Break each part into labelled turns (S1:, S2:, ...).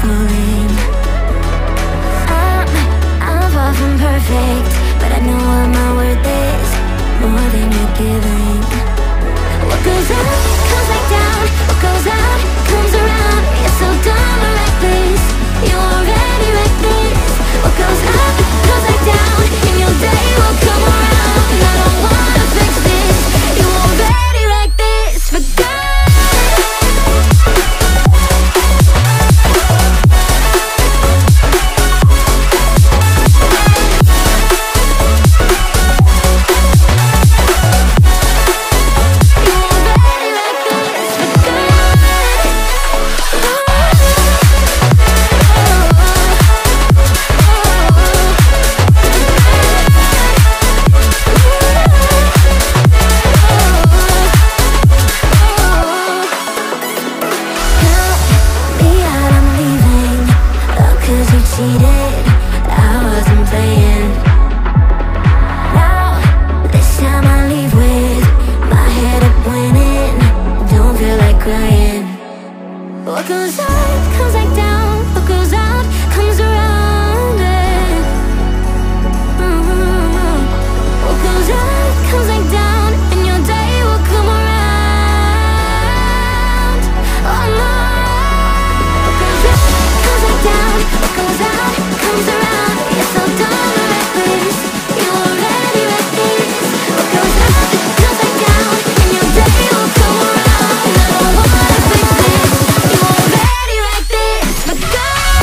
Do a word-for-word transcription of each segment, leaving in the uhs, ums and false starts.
S1: falling. I'm, I'm far from perfect, but I know what my worth is, more than you're giving. What goes up, comes back down. What goes out, comes around. You're so dumb or reckless, you already wrecked this. What goes up, comes back down, and your day will come around. And I don't wanna fix this, you already wrecked this for good. What goes up, comes back down. What goes out, comes around. Yeah. Mm-hmm. What goes up, comes back down, and your day will come around. Oh no. What goes up, comes back down. What goes out, comes around. You're so dumb and reckless, you already wrecked this. What goes up, comes back down, and your day will come around. And I don't wanna fix this, you already wrecked this for good.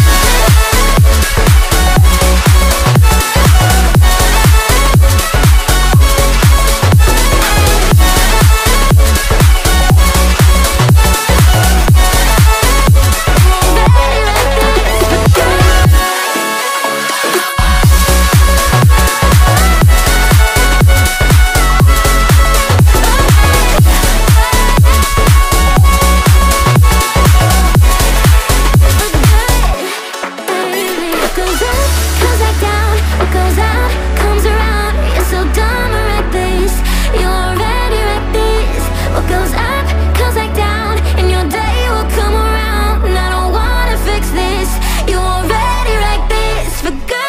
S1: What goes up, comes back down. What goes out, comes around. You're so dumb and reckless, you already wrecked this. What goes up, comes back down, and your day will come around. And I don't wanna fix this, you already wrecked this for good.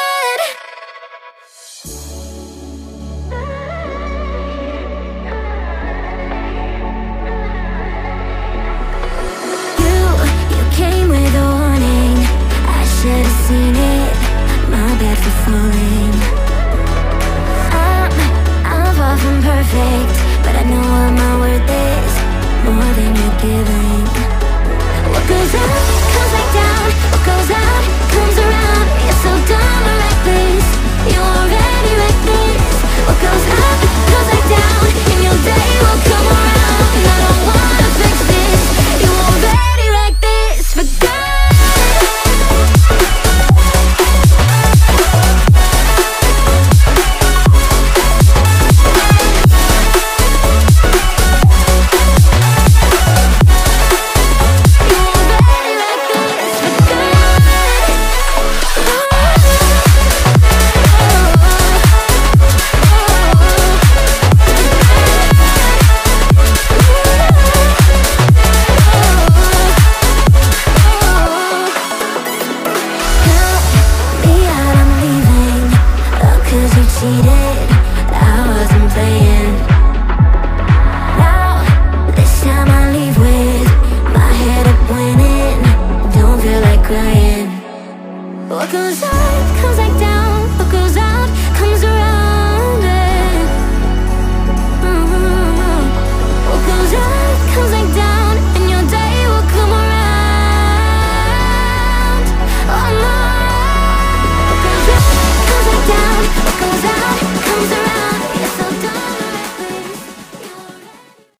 S1: You, you came with a warning, I should've seen it, my bad for falling. I'm, I'm far from perfect, but I know what my worth is, more than you're giving. What goes up, comes back down. What goes out, comes around. You're so dumb and reckless, you already wrecked this. What goes up, comes back down, and your day will come around. And I don't wanna fix this, you already wrecked this for good. Cheated, I wasn't playing.